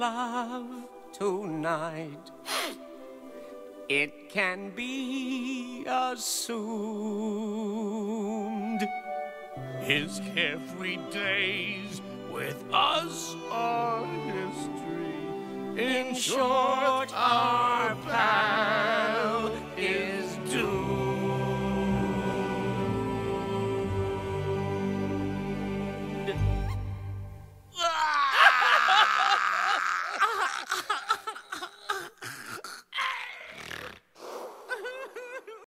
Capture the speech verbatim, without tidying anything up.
love tonight. It can be assumed his carefree days with us are history. In short, our pal is doomed.